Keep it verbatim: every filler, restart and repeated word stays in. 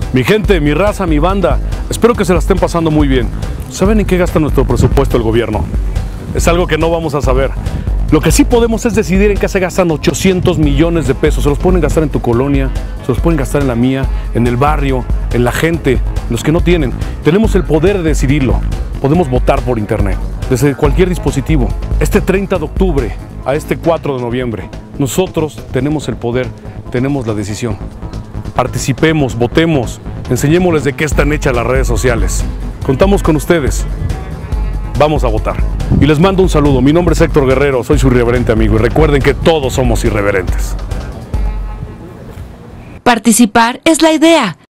Mi gente, mi raza, mi banda, espero que se la estén pasando muy bien. ¿Saben en qué gasta nuestro presupuesto el gobierno? Es algo que no vamos a saber. Lo que sí podemos es decidir en qué se gastan ochocientos millones de pesos. Se los pueden gastar en tu colonia, se los pueden gastar en la mía, en el barrio, en la gente, en los que no tienen. Tenemos el poder de decidirlo. Podemos votar por internet, desde cualquier dispositivo. Este treinta de octubre a este cuatro de noviembre, nosotros tenemos el poder, tenemos la decisión. Participemos, votemos, enseñémosles de qué están hechas las redes sociales. Contamos con ustedes. Vamos a votar. Y les mando un saludo. Mi nombre es Héctor Guerrero, soy su irreverente amigo. Y recuerden que todos somos irreverentes. Participar es la idea.